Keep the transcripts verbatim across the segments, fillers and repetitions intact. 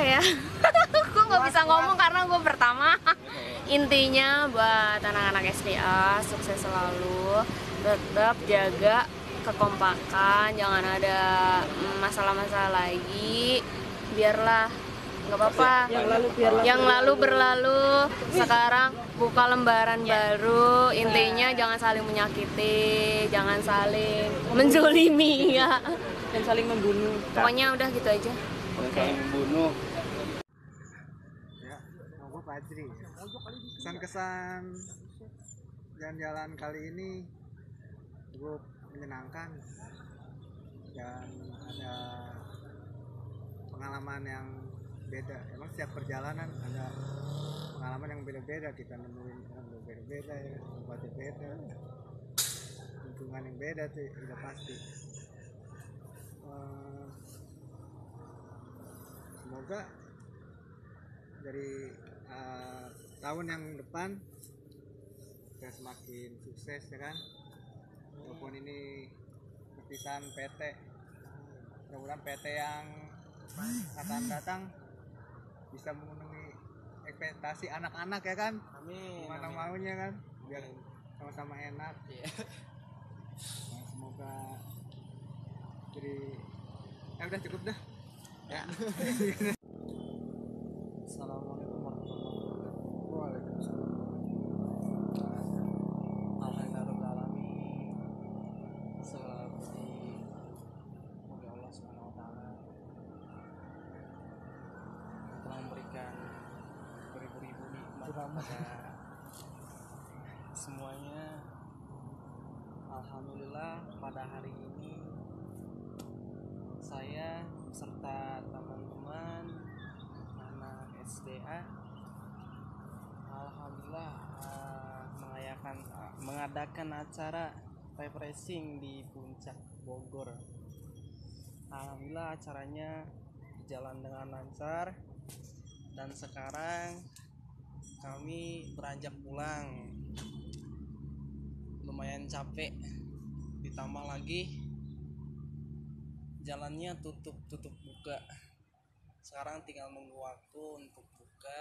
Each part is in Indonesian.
ya? Gue nggak bisa ngomong karena gue pertama. Intinya buat anak-anak S D A sukses selalu, tetap jaga kekompakan, jangan ada masalah-masalah lagi, biarlah nggak apa-apa. Yang lalu biarlah yang lalu berlalu. Sekarang buka lembaran baru. Intinya jangan saling menyakiti, jangan saling menzolimi ya. Dan saling membunuh. Pokoknya udah gitu aja. Saling membunuh. Ya, aku Fajri. Kesan-kesan jalan-jalan kali ini cukup menyenangkan dan ada pengalaman yang beda. Emang setiap perjalanan ada pengalaman yang beda-beda, kita nemuin yang berbeda-beda ya, tempat yang beda, lingkungan yang beda tuh udah pasti. Uh, semoga dari uh, tahun yang depan kita semakin sukses ya kan, walaupun ini perpisahan P T, mudah-mudahan P T yang akan datang bisa memenuhi ekspektasi anak-anak ya kan. Amin. Mana maunya kan, biar sama-sama enak. Yeah. Nah, semoga jadi eh udah cukup dah. Ya. Assalamualaikum warahmatullahi wabarakatuh. Waalaikumsalam. Alhamdulillahirobbilalamin. Segala puji bagi Allah Subhanahu wa taala yang telah memberikan beribu-ribu nikmat kepada semuanya. Alhamdulillah pada hari ini saya beserta teman-teman anak S D A alhamdulillah uh, mengayakan, uh, mengadakan acara refreshing di Puncak Bogor. Alhamdulillah acaranya berjalan dengan lancar dan sekarang kami beranjak pulang. Lumayan capek, ditambah lagi jalannya tutup tutup buka. Sekarang tinggal nunggu waktu untuk buka,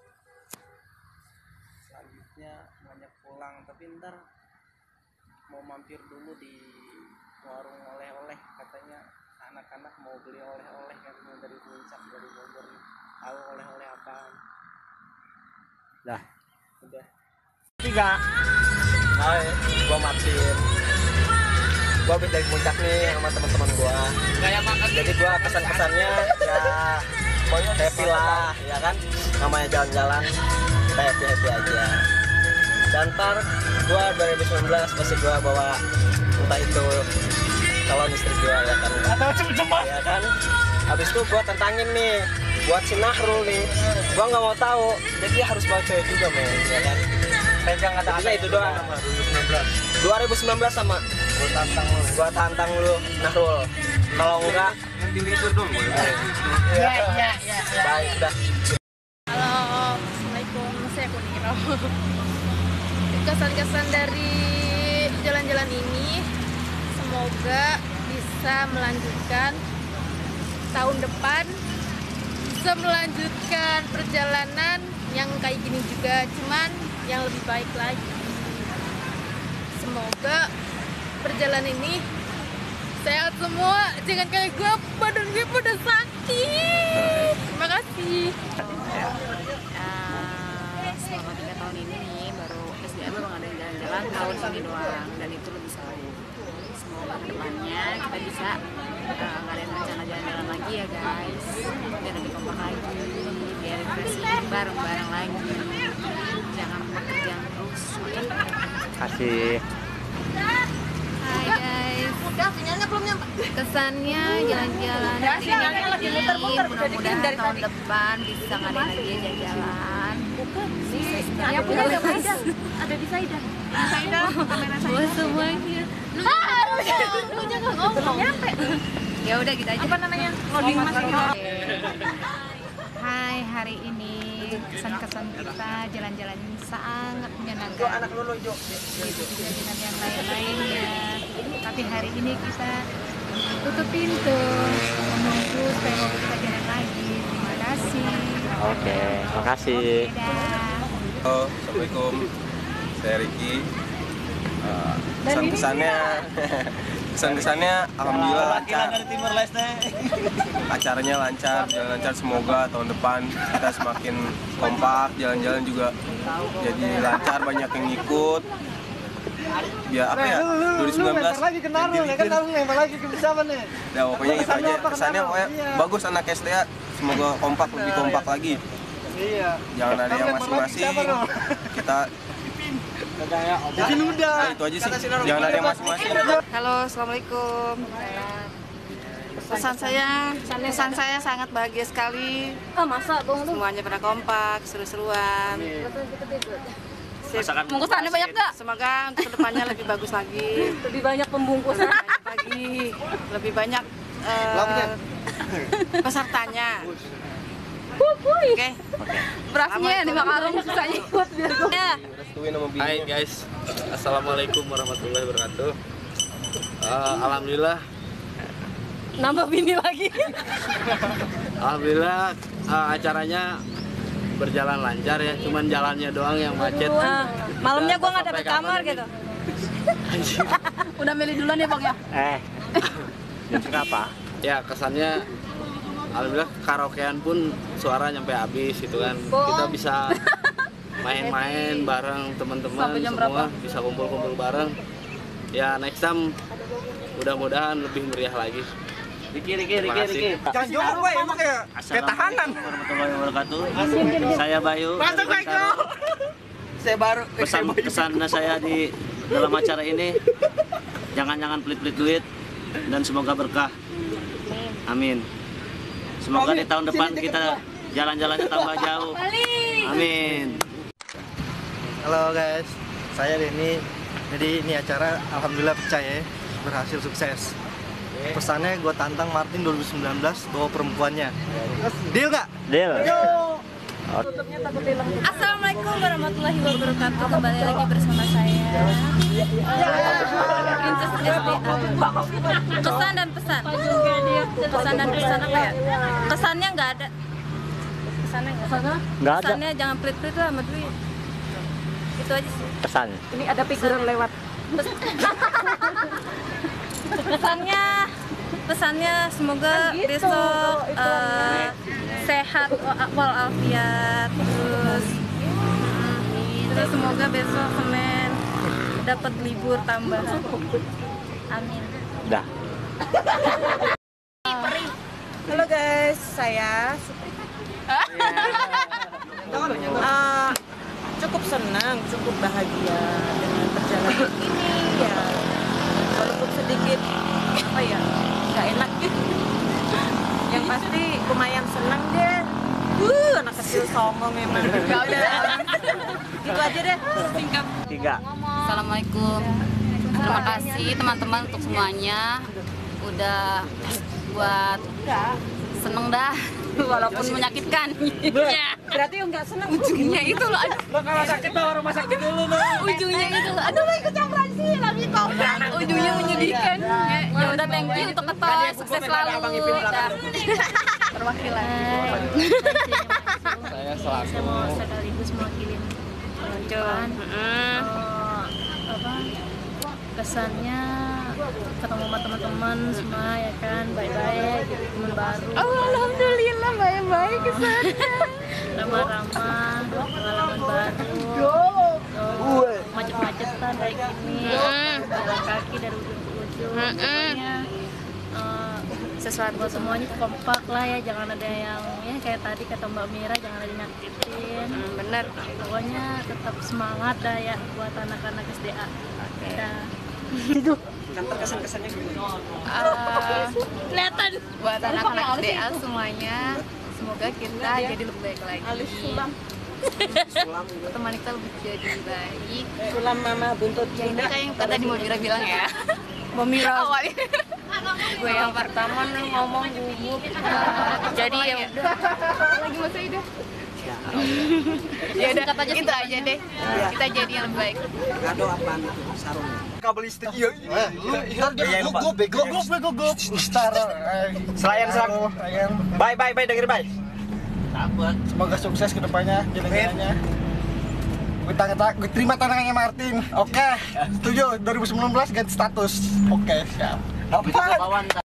selanjutnya banyak pulang. Tapi ntar mau mampir dulu di warung oleh-oleh, katanya anak-anak mau beli oleh-oleh katanya dari Puncak, dari Bogor. Tahu oleh-oleh apaan? Dah Udah. tiga. Hai, gua Martin. Gua habis dari Puncak nih sama teman-teman gua. Kayak makan. Jadi gua kesan-kesannya ya pokoknya happy lah, ya kan? Namanya jalan-jalan, kita happy-happy aja. Dan ntar gua dua ribu sembilan belas pasti gua bawa entah itu calon istri gua ya kan. Atau cepet-cepet. Ya kan? Habis itu gua tantangin nih buat si Nahrul nih. Gua nggak mau tahu, jadi dia harus bawa cewek juga men, ya kan? Pegang ada Intinya itu doang. dua ribu sembilan belas sama gua tantang lu, gua tantang lu Nahrul. Kalau enggak nanti itu dong. Ya ya ya. baik udah. Halo, assalamualaikum, saya Kuniro. Kesan-kesan dari jalan-jalan ini, semoga bisa melanjutkan tahun depan, bisa melanjutkan perjalanan yang kayak gini juga, cuman yang lebih baik lagi. Semoga perjalanan ini sehat semua, jangan kayak gue, badan gue pada sakit. Terima kasih. Uh, selama tiga tahun ini nih, baru S D A baru ngadain jalan-jalan tahun ini doang, dan itu lebih seru. Semoga kedepannya kita bisa uh, ngadain rencana jalan-jalan lagi ya guys, biar lebih kompak lagi, biar refreshing bareng-bareng lagi. Jangan bekerja terus, oke? Kasih. Hai guys. Udah sinyalnya belum nyampe. Kesannya jalan-jalan ini mudah-mudahan tahun depan bisa ngadain lagi jalan-jalan. Bukan. Ya punya ada Saida. Ada di Saida. Saida kamera Saida. Buat semuanya. Lu lu jangan ngomong. Nyampe. Ya udah gitu aja. Apa namanya? Loading masih. Hai, hari ini kesan-kesan kita jalan-jalan ini sangat menyenangkan. Anak lu lu Jo. Begitu juga dengan yang lain-lainnya. Tapi hari ini kita tutup pintu, menunggu supaya mobil kita jalan lagi. Terima kasih. kasih. Oke, makasih. Halo, Assalamualaikum. Saya Ricky. Uh, kesan-kesannya, kesan-kesannya alhamdulillah lancar. Acaranya lancar, jalan lancar. Semoga tahun depan kita semakin kompak, jalan-jalan juga jadi lancar, banyak yang ikut. Ya apa ya? dua ribu sembilan belas. lagi ke Narul, ya kan Narul lempar lagi ke bersama nih. Ya pokoknya gitu aja. Kesannya pokoknya bagus anak S D A. Semoga kompak, lebih kompak lagi. Iya. Jangan ada yang masing-masing. Kita Jadi udah. Nah, itu aja sih. Jangan ada yang masing-masing. Halo, assalamualaikum. Pesan saya, pesan saya sangat bahagia sekali. Ah, masa dong lu? Semuanya pada kompak, seru-seruan. Masakan bungkusannya banyak gak? Semoga untuk kedepannya lebih bagus lagi. Lebih banyak pembungkusan. Lagi, lebih banyak eh, pesertanya. Oke. Berasnya lima karung saya ikut biar gue. Ya. Hai guys, assalamualaikum warahmatullahi wabarakatuh. Uh, Alhamdulillah, Nambah bini lagi. alhamdulillah uh, acaranya berjalan lancar ya. Cuman jalannya doang yang macet. Ah, malamnya gua nggak Sampai dapet kamar kapan gitu. Udah milih duluan ya bang ya? Eh, jam apa? Ya kesannya, alhamdulillah karaokean pun suara nyampe habis gitu kan. Kita bisa main-main bareng teman-teman Sampai jam semua, berapa? bisa kumpul-kumpul bareng. Ya next time mudah-mudahan lebih meriah lagi. Riki, Riki, Riki, Riki. Jangan jauh gue emang kayak kayak tahanan. Warahmatullahi wabarakatuh. Saya Bayu. Masuk Beko. Saya baru Pesan pesan saya di dalam acara ini, jangan-jangan pelit-pelit duit dan semoga berkah. Amin. Semoga di tahun depan kita jalan-jalannya tambah jauh. Amin. Halo guys, saya Denny. Jadi ini acara alhamdulillah percaya berhasil sukses. Pesannya gue tantang Martin dua ribu sembilan belas bawa perempuannya. Deal nggak? Deal. Assalamualaikum warahmatullahi wabarakatuh. Kembali lagi bersama saya Princess S D A. Kesan dan pesan. Kesan dan pesan apa ya? Kesannya nggak ada. Kesannya nggak ada. Nggak ada Kesannya jangan pelit-pelit lah sama duit. Itu aja sih. pesan. Ini ada figuran lewat. Pesannya, pesannya semoga besok uh, sehat walafiat, terus terus semoga besok Senin dapat libur tambahan. Amin. Dah. Halo guys, saya uh, cukup senang, cukup bahagia dengan perjalanan ini ya. Walaupun sedikit apa ya, nggak enak gitu. Yang pasti lumayan senang deh. Uh, anak kecil songong memang. Gak udah. Itu aja deh. Singkat. Tiga. Assalamualaikum. Terima kasih teman-teman untuk semuanya udah buat seneng dah walaupun menyakitkan. Ya. Berarti yang nggak senang Ujungnya itu loh. Aduh. Lo kalau sakit bawa rumah sakit dulu lo. Ujungnya itu loh. Aduh, mau ikut campuran sih lagi kok. Ujungnya menyedihkan. Ya udah, thank you untuk ketua, sukses selalu. Dah. Perwakilan. Saya selaku Saya mau sekaligus mewakili penonton. Eh, apa kesannya ketemu sama teman-teman semua ya kan, baik-baik gitu, teman baru. Alhamdulillah baik-baik kesannya. Ramah-ramah, pengalaman baru. Oh, macet-macetan kayak gini, jalan kaki dari ujung ke ujung. Pokoknya eh, sesuatu buat semuanya kompak lah ya, jangan ada yang ya kayak tadi kata Mbak Mira, jangan ada yang nyakitin. Bener. Pokoknya tetap semangat dah ya buat anak-anak S D A. Dah. Kantor kesan-kesannya gimana? Uh, kelihatan buat anak-anak S D A semuanya, semoga kita jadi lebih baik lagi. Teman kita lebih jadi baik. Sulam mama buntut Ya ini kayak yang tadi Mbak Mira bilang ya. Mbak Mira. Awalnya gue yang pertama nih ngomong gugup. Jadi ya udah. Lagi masa ide. Ya udah, kata aja itu aja deh. Kita jadi yang lebih baik. Kado apaan? Sarung. Kabel listrik. Iya, iya. Iya, gue bego. Gue bego, gue. Star. Selayan, selayan. Bye, bye, bye, denger bye. Dapat. Semoga sukses ke depannya jalan-jalannya. Gue tanya, gue terima tantangannya Martin. Oke, setuju. dua ribu sembilan belas ganti status. Oke, siap. Apa?